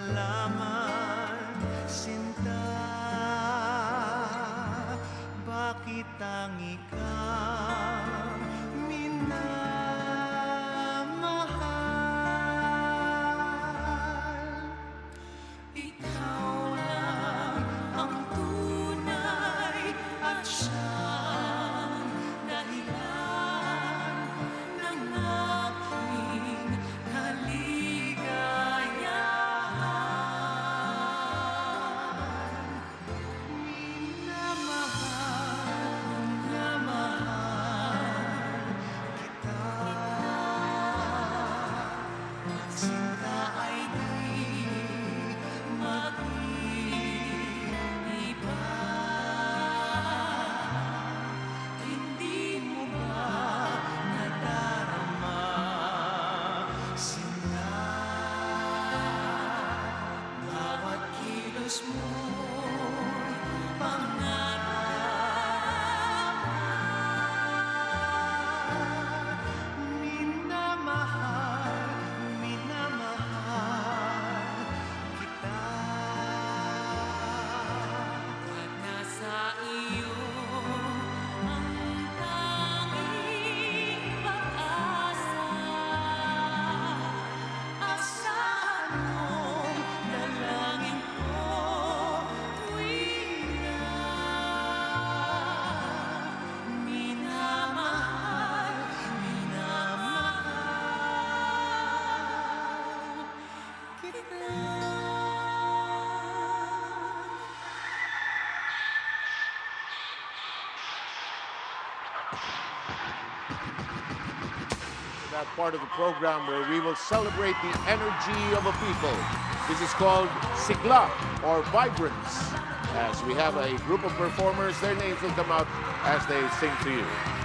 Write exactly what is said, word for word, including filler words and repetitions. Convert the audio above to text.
malaman, sinta, bakit ang ikaw minamahal? Ikaw lang ang tunay at siyang dahilan ng aking kaligayahan. Minamahal na mahal kita, at sinta ay di mag-iiba. Hindi mo ba nadarama, sinta, bawat kilos mo'y pangarapan? Minamahal, minamahal kita, at nasa iyo ang tanging pag-asa. Asahan mong dalangin ko tuwing na minamahal, minamahal kita. That part of the program where we will celebrate the energy of a people. This is called Sigla, or Vibrance. As we have a group of performers, their names will come out as they sing to you.